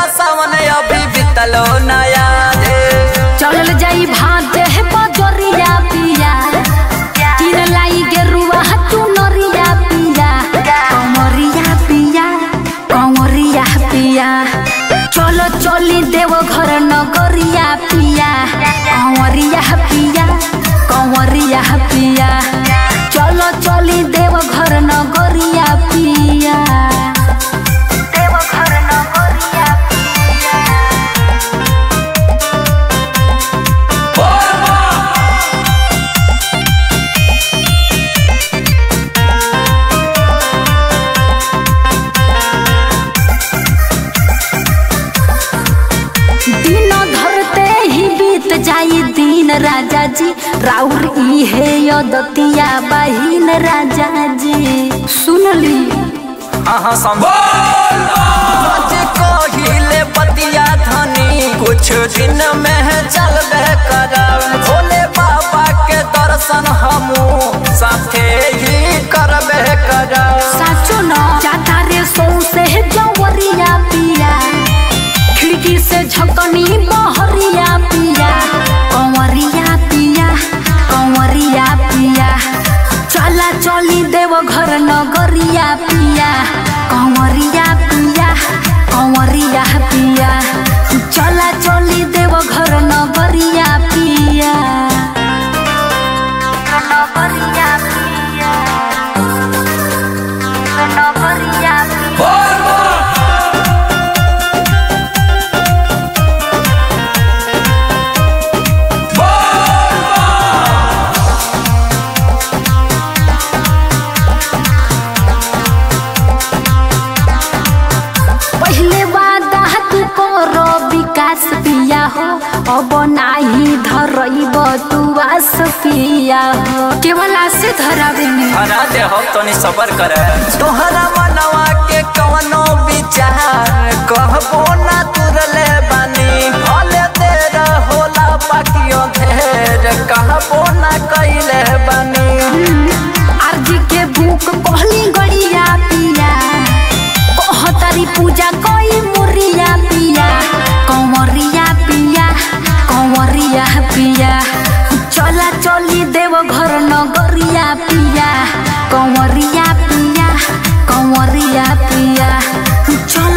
सावन अभी बितलो नया रे। चल जाई भाते बजरिया पिया किन लाई गेरुआ तू नरिया पिया कमरिया पिया कमरिया पिया चलो चली देवघर नगरिया पिया कमरिया पिया कमरिया पिया चलो चली देवघर नगरिया पिया देवघर नगरिया दिन धरते ही बीत जाई दिन राजा जी राउर ई है यदतिया बहिन राजा जी सुनली हाँ कहिले बतिया धनी कुछ दिन में चलबे करब भोले बाबा के दर्शन हमू साथे ही करबे करब। साचो न जाता रे सौ से जवरिया पिया खिड़की से झकनी बहरिया पिया कंवरिया पिया कंवरिया पिया चला चली देवघर नगरिया पिया कंवरिया पिया कंवरिया पिया चला चली देवघर नगरिया पिया नगरिया पिया नगरिया पिया पिया हो अब नाही धरइब तू आस पिया हो केवल आसे धरावे में धरा दे हो तनी सबर करे तोहरा मनवा के कवनो विचार कहबो ना तुरले बानी भले तेरा होला बाकियो ढेर कहबो ना कइले बानी आरजी के भूख कहली गड़िया पिया कहतारी पूजा कोई मुरिया पिया कंवरिया पिया कंवरिया पिया चला चली देवघर नगरिया पिया कंवरिया पिया कंवरिया पिया